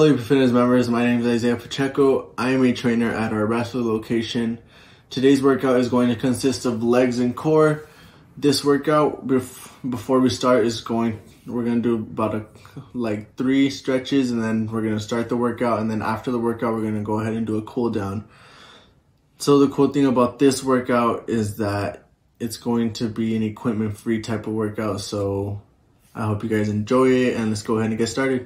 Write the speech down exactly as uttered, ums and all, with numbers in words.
Hello Leap Fitness members, my name is Isaiah Pacheco. I am a trainer at our wrestler location. Today's workout is going to consist of legs and core. This workout, bef before we start, is going, we're going to do about a, like three stretches, and then we're going to start the workout, and then after the workout, we're going to go ahead and do a cool down. So the cool thing about this workout is that it's going to be an equipment-free type of workout, so I hope you guys enjoy it, and let's go ahead and get started.